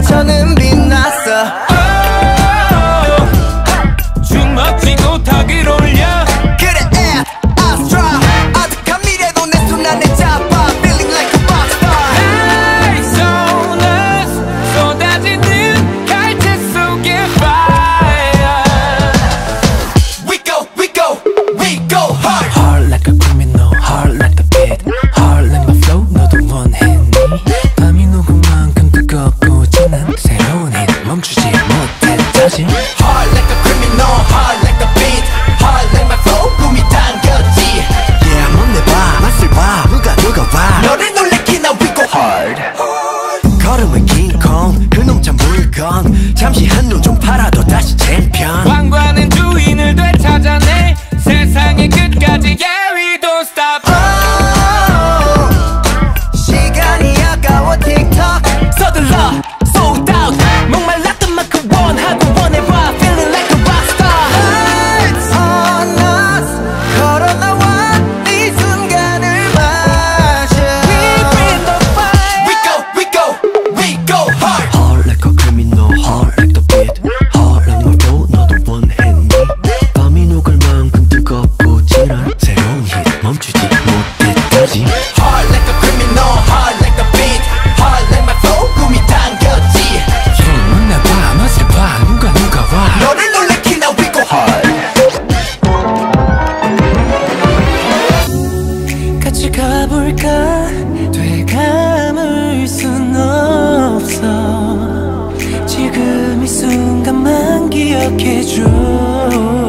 저는 빛났어. 주먹 쥐고 턱을 올려. 그래 아스트라 아득한 미래도 내 손 안에 잡아. Feeling like a rockstar. Lights on us. 쏟아지는 갈채 속에 fire. We go, we go, we go hard. Hard like a criminal, hard like the beat, hard like my flow. 너도 원했니? 밤이 녹은 만큼 뜨겁고 진한 새로운 힘 멈추지 못해 다시. Hard like a criminal, hard like the beat, hard like my flow. 꿈이 당겼지. Yeah, 뭔데 봐, 맛을 봐. 누가 봐. 너를 놀래키나 we go hard. 걸음은 킹콩, 그놈 참 물건. 잠시 한눈 좀 팔아도 다시 챔피언. 왕관은 주인을 되찾아내. 세상의 끝까지 yeah we don't stop. 시간이 아까워 틱톡. 서둘러 sold out. 목말랐던 만큼 원하고 원해봐. Feeling like a rockstar. Lights on us. 걸어 나와 이 순간을 마셔. We bring the fire. We go, we go, we go hard. Hard like a criminal, hard like the beat, hard like my flow. 너도 원했니? 밤이 녹을 만큼 뜨겁고 진한 새로운 힘 멈추지 못해 다시. Hard like a criminal, hard like the beat, hard like my flow. 꿈이 당겼지. 손은 나봐 맛을 봐. 누가 와. 너를 놀래키나 we go hard. 같이 가볼까? 되감을 순 없어. 지금 이 순간만 기억해줘.